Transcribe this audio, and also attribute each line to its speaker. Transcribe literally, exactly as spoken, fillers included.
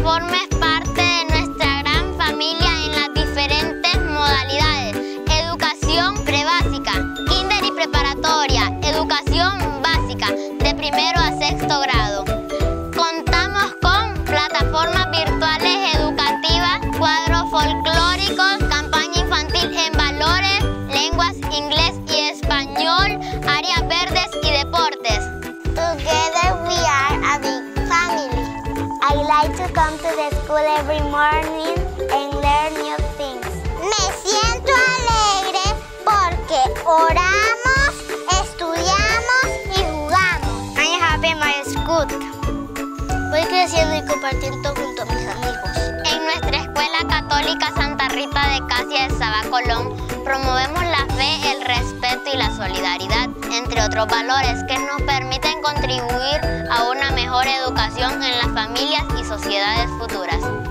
Speaker 1: formes parte de nuestra gran familia en las diferentes modalidades: educación prebásica, kinder y preparatoria, educación básica, de primero a sexto grado. Contamos con plataformas virtuales educativas, cuadros folclóricos, campaña infantil en valores, lenguas, inglés y español, áreas verdes y deportes.
Speaker 2: Together we are a big family. I like to come to the school every morning and learn new things. Me siento alegre porque oramos, estudiamos y jugamos. I'm happy in my school. Voy creciendo y compartiendo junto a mis amigos.
Speaker 1: En nuestra Escuela Católica Santa Rita de Casia de Sabacolón promovemos la fe, el respeto y la solidaridad, entre otros valores que nos permiten contribuir a una mejor educación en las familias y sociedades futuras.